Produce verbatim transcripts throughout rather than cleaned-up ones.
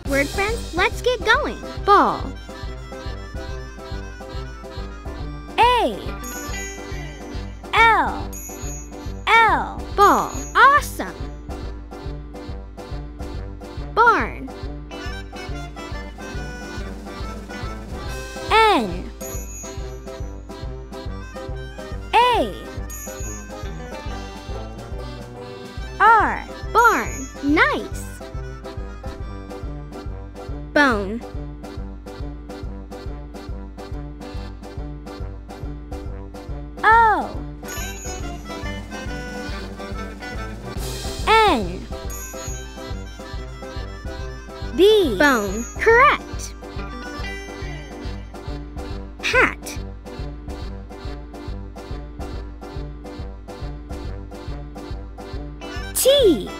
Word friends, let's get going. Ball. A. L. L. Ball. Awesome. Barn. N. A. R. Barn. Nice. Bone. O. N. B. Bone. Correct. Hat. T.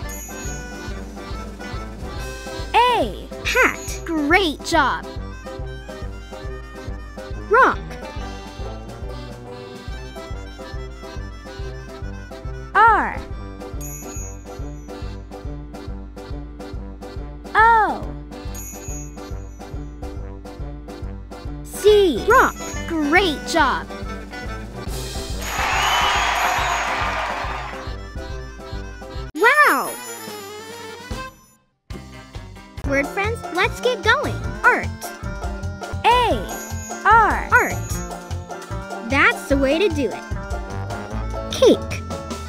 A. Hat. Great job. Rock. R. O. C. Rock. Great job. Wow! Word friends, let's get going. Art. A. R. Art. That's the way to do it. Cake.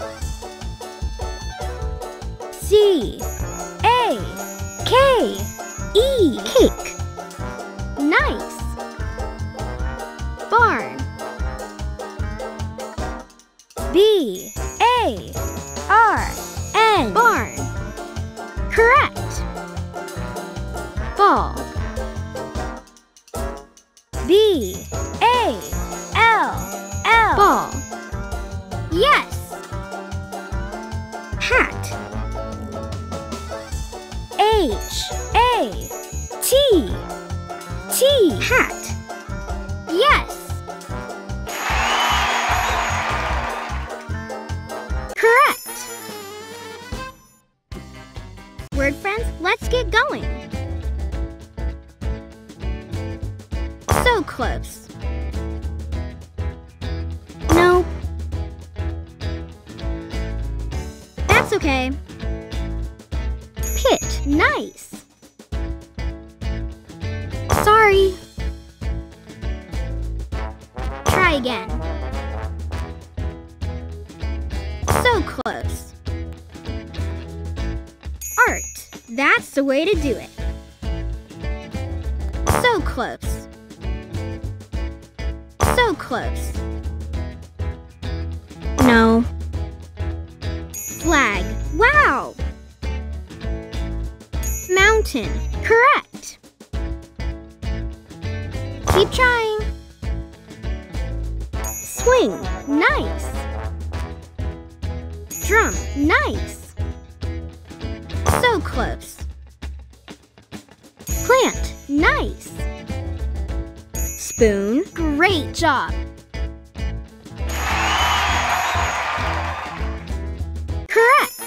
C. A. K. E. Cake. Nice. Barn. B. A. R. N. Barn. Correct. Ball. B. A. L. L. Ball. Yes. Hat. H. A. T. T. Hat. Yes. Correct. Word friends, let's get going. So close. No. That's okay. Pit. Nice. Sorry. Try again. So close. Art. That's the way to do it. So close. So close. No. Flag. Wow! Mountain. Correct. Keep trying. Swing. Nice. Drum. Nice. So close. Plant. Nice. Spoon. Great job. Correct.